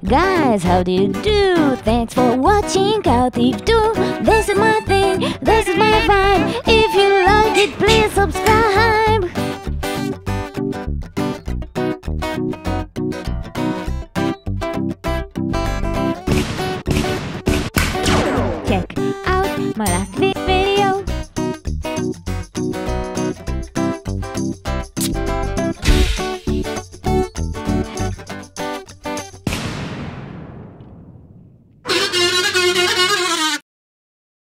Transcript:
Guys, how do you do? Thanks for watching Cow Thief 2. This is my thing, this is my vibe. If you like it, please subscribe.